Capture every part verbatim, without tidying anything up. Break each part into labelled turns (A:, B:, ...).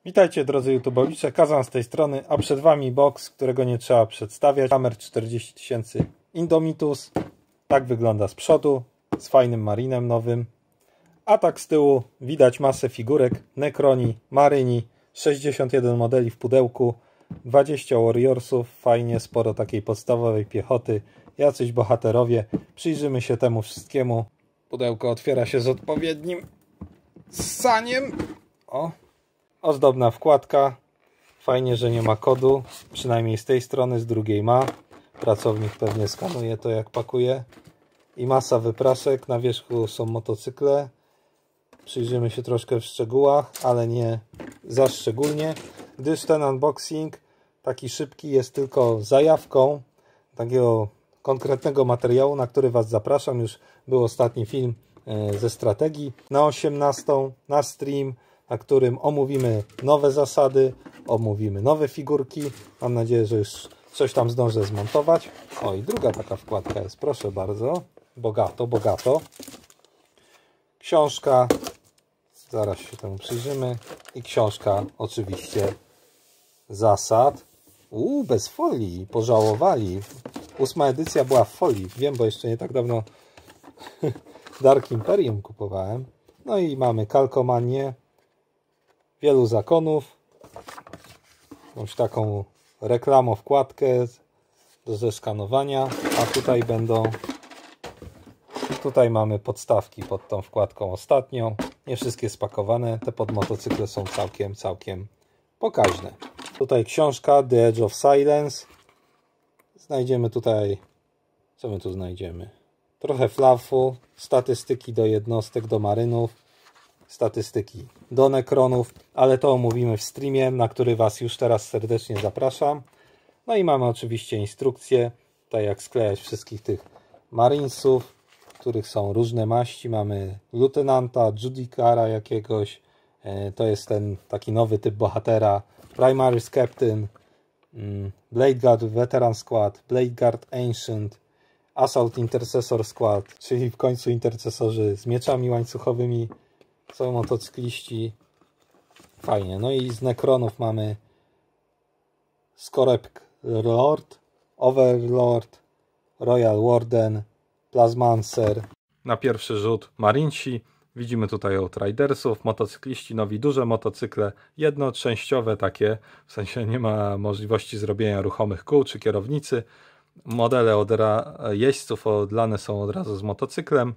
A: Witajcie drodzy YouTubeowicze, Kazan z tej strony, a przed Wami box, którego nie trzeba przedstawiać. Hammer czterdzieści tysięcy Indomitus. Tak wygląda z przodu, z fajnym marinem nowym. A tak z tyłu widać masę figurek, Necroni, Maryni, sześćdziesiąt jeden modeli w pudełku, dwadzieścia Warriorsów, fajnie, sporo takiej podstawowej piechoty, jacyś bohaterowie. Przyjrzymy się temu wszystkiemu. Pudełko otwiera się z odpowiednim ssaniem. O! Ozdobna wkładka. Fajnie, że nie ma kodu. Przynajmniej z tej strony, z drugiej ma. Pracownik pewnie skanuje to, jak pakuje. I masa wypraszek. Na wierzchu są motocykle. Przyjrzymy się troszkę w szczegółach, ale nie za szczególnie, gdyż ten unboxing taki szybki jest tylko zajawką takiego konkretnego materiału, na który Was zapraszam. Już był ostatni film ze strategii na osiemnastą, na stream, na którym omówimy nowe zasady, omówimy nowe figurki. Mam nadzieję, że już coś tam zdążę zmontować. O, i druga taka wkładka jest, proszę bardzo. Bogato, bogato. Książka, zaraz się temu przyjrzymy. I książka oczywiście zasad. Uuu, bez folii, pożałowali. Ósma edycja była w folii, wiem, bo jeszcze nie tak dawno Dark Imperium kupowałem. No i mamy kalkomanię wielu zakonów, jakąś taką reklamowkładkę do zeskanowania, a tutaj będą, tutaj mamy podstawki pod tą wkładką ostatnią, nie wszystkie spakowane, te pod motocykle są całkiem, całkiem pokaźne. Tutaj książka The Edge of Silence, znajdziemy tutaj, co my tu znajdziemy? Trochę fluffu, statystyki do jednostek, do marynów, statystyki do Necronów, ale to omówimy w streamie, na który Was już teraz serdecznie zapraszam. No i mamy oczywiście instrukcje, tutaj jak sklejać wszystkich tych Marinesów, których są różne maści. Mamy Lieutenanta, Judicara jakiegoś, to jest ten taki nowy typ bohatera, Primaris Captain, Blade Guard Veteran Squad, Blade Guard Ancient, Assault Intercessor Squad, czyli w końcu intercesorzy z mieczami łańcuchowymi. Są motocykliści. Fajnie. No i z Necronów mamy Scorep Lord, Overlord, Royal Warden, Plasmancer. Na pierwszy rzut Marinesi. Widzimy tutaj Outridersów, motocykliści nowi, duże motocykle, jednoczęściowe takie, w sensie nie ma możliwości zrobienia ruchomych kół czy kierownicy. Modele od jeźdźców odlane są od razu z motocyklem.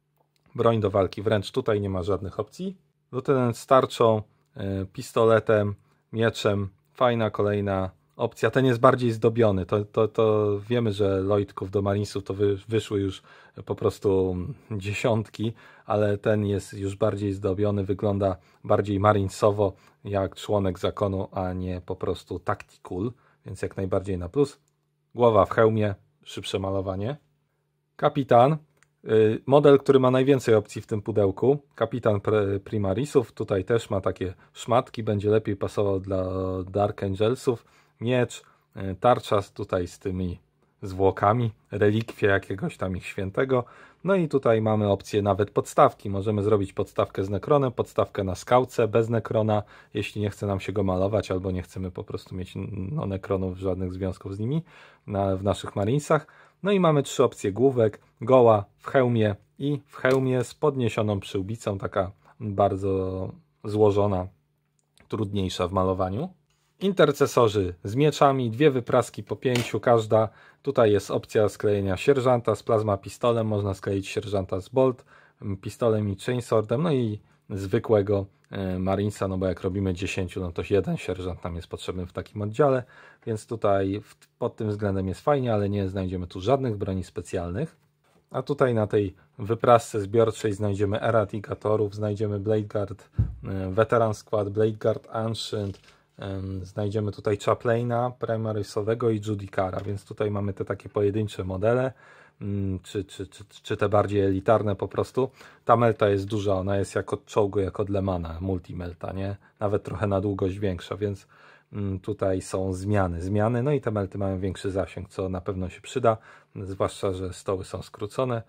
A: Broń do walki wręcz tutaj nie ma żadnych opcji. Lieutenant z tarczą, pistoletem, mieczem. Fajna kolejna opcja. Ten jest bardziej zdobiony. To, to, to wiemy, że Lloydków do Marinesów to wy, wyszły już po prostu dziesiątki, ale ten jest już bardziej zdobiony. Wygląda bardziej marinesowo jak członek zakonu, a nie po prostu tactical, więc jak najbardziej na plus. Głowa w hełmie, szybsze malowanie. Kapitan. Model, który ma najwięcej opcji w tym pudełku. Kapitan Primarisów. Tutaj też ma takie szmatki. Będzie lepiej pasował dla Dark Angelsów. Miecz, tarcza tutaj z tymi zwłokami. Relikwie jakiegoś tam ich świętego. No i tutaj mamy opcję nawet podstawki. Możemy zrobić podstawkę z Necronem, podstawkę na skałce bez Necrona, jeśli nie chce nam się go malować, albo nie chcemy po prostu mieć no, Necronów, żadnych związków z nimi na, w naszych Marinesach. No i mamy trzy opcje główek, goła, w hełmie i w hełmie z podniesioną przyłbicą, taka bardzo złożona, trudniejsza w malowaniu. Intercesorzy z mieczami, dwie wypraski po pięciu każda. Tutaj jest opcja sklejenia sierżanta z plazma pistolem, można skleić sierżanta z bolt, pistolem i chainswordem, no i zwykłego Marinesa, no bo jak robimy dziesięć, no to jeden sierżant nam jest potrzebny w takim oddziale, więc tutaj pod tym względem jest fajnie, ale nie znajdziemy tu żadnych broni specjalnych. A tutaj na tej wyprasce zbiorczej znajdziemy eradicatorów, znajdziemy Blade Guard Veteran Squad, Blade Guard Ancient, znajdziemy tutaj Chaplaina Primarisowego i Judicara, więc tutaj mamy te takie pojedyncze modele, czy, czy, czy, czy te bardziej elitarne po prostu. Ta melta jest duża, ona jest jak od czołgu, jak od Lemana, multimelta, nie? Nawet trochę na długość większa, więc tutaj są zmiany, zmiany, no i te melty mają większy zasięg, co na pewno się przyda, zwłaszcza, że stoły są skrócone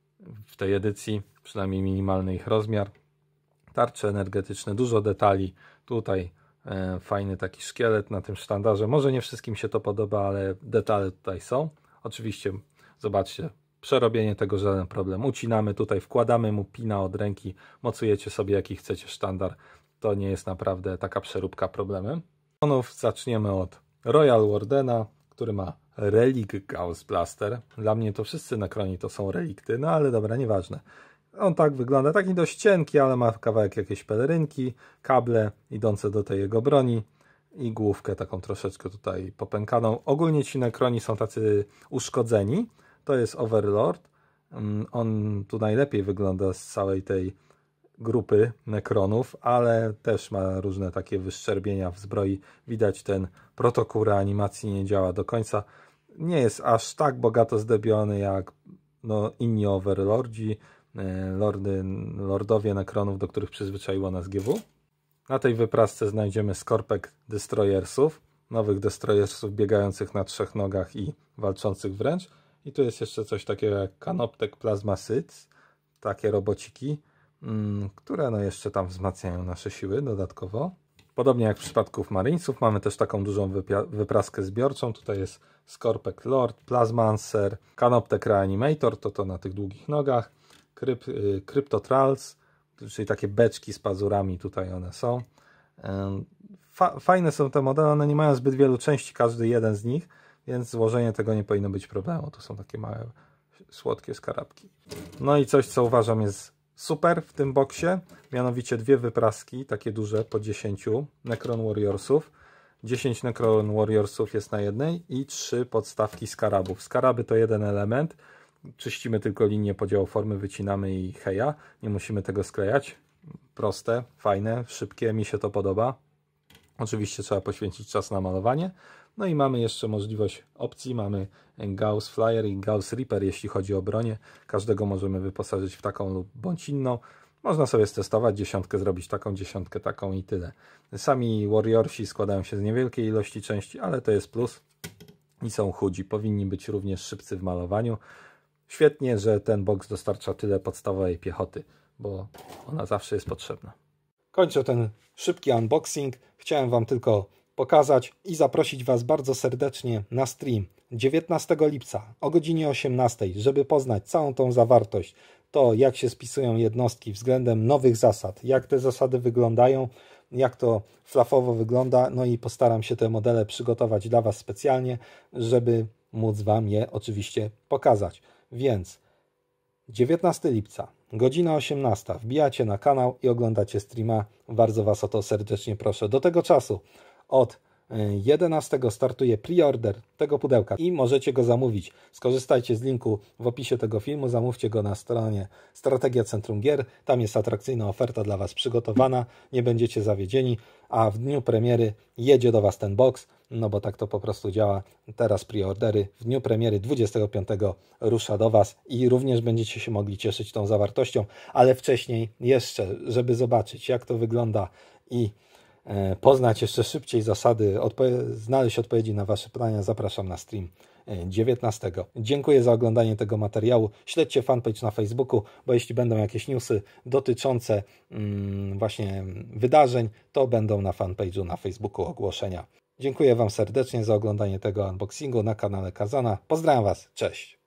A: w tej edycji, przynajmniej minimalny ich rozmiar. Tarcze energetyczne, dużo detali, tutaj Fajny taki szkielet na tym sztandarze. Może nie wszystkim się to podoba, ale detale tutaj są. Oczywiście, zobaczcie, przerobienie tego żaden problem. Ucinamy tutaj, wkładamy mu pina od ręki, mocujecie sobie jaki chcecie sztandar. To nie jest naprawdę taka przeróbka problemem. Zaczniemy od Royal Wardena, który ma relik Gauss Blaster. Dla mnie to wszyscy Necroni to są relikty, no ale dobra, nieważne. On tak wygląda, taki dość cienki, ale ma kawałek jakiejś pelerynki, kable idące do tej jego broni i główkę taką troszeczkę tutaj popękaną. Ogólnie ci Necroni są tacy uszkodzeni. To jest Overlord. On tu najlepiej wygląda z całej tej grupy Necronów, ale też ma różne takie wyszczerbienia w zbroi. Widać, ten protokół reanimacji nie działa do końca. Nie jest aż tak bogato zdobiony jak no, inni Overlordzi, lordy, lordowie Necronów, do których przyzwyczaiło nas G W. Na tej wyprasce znajdziemy skorpek Destroyersów, nowych Destroyersów biegających na trzech nogach i walczących wręcz. I tu jest jeszcze coś takiego jak Canoptek Plasma Syds, takie robociki, które no jeszcze tam wzmacniają nasze siły dodatkowo. Podobnie jak w przypadku Marinesów mamy też taką dużą wypraskę zbiorczą. Tutaj jest Skorpek Lord, Plasmancer, Canoptek Reanimator, to to na tych długich nogach, Kryp, y, Cryptotrals, czyli takie beczki z pazurami, tutaj one są. Fa fajne są te modele, one nie mają zbyt wielu części, każdy jeden z nich, więc złożenie tego nie powinno być problemu. To są takie małe, słodkie skarabki. No i coś, co uważam jest super w tym boksie, mianowicie dwie wypraski, takie duże, po dziesięciu Necron Warriorsów. dziesięć Necron Warriorsów jest na jednej i trzy podstawki skarabów. Skaraby to jeden element, czyścimy tylko linię podziału formy, wycinamy i heja, nie musimy tego sklejać. Proste, fajne, szybkie, mi się to podoba. Oczywiście trzeba poświęcić czas na malowanie. No i mamy jeszcze możliwość opcji, mamy Gauss Flyer i Gauss Reaper, jeśli chodzi o bronię. Każdego możemy wyposażyć w taką lub bądź inną. Można sobie stestować, dziesiątkę zrobić taką, dziesiątkę taką i tyle. Sami Warriorsi składają się z niewielkiej ilości części, ale to jest plus. I są chudzi, powinni być również szybcy w malowaniu. Świetnie, że ten boks dostarcza tyle podstawowej piechoty, bo ona zawsze jest potrzebna. Kończę ten szybki unboxing. Chciałem Wam tylko pokazać i zaprosić Was bardzo serdecznie na stream dziewiętnastego lipca o godzinie osiemnastej, żeby poznać całą tą zawartość, to jak się spisują jednostki względem nowych zasad, jak te zasady wyglądają, jak to flafowo wygląda, no i postaram się te modele przygotować dla Was specjalnie, żeby móc Wam je oczywiście pokazać. Więc dziewiętnastego lipca, godzina osiemnasta, wbijacie na kanał i oglądacie streama. Bardzo Was o to serdecznie proszę. Do tego czasu od jedenastego startuje preorder tego pudełka i możecie go zamówić. Skorzystajcie z linku w opisie tego filmu, zamówcie go na stronie Strategia Centrum Gier. Tam jest atrakcyjna oferta dla Was przygotowana, nie będziecie zawiedzieni, a w dniu premiery jedzie do Was ten box, no bo tak to po prostu działa. Teraz preordery, w dniu premiery dwudziestego piątego rusza do Was i również będziecie się mogli cieszyć tą zawartością, ale wcześniej jeszcze, żeby zobaczyć jak to wygląda i poznać jeszcze szybciej zasady, odpo- znaleźć odpowiedzi na Wasze pytania, zapraszam na stream dziewiętnastego. Dziękuję za oglądanie tego materiału. Śledźcie fanpage na Facebooku, bo jeśli będą jakieś newsy dotyczące mm, właśnie wydarzeń, to będą na fanpage'u na Facebooku ogłoszenia. Dziękuję Wam serdecznie za oglądanie tego unboxingu na kanale Kazana. Pozdrawiam Was, cześć!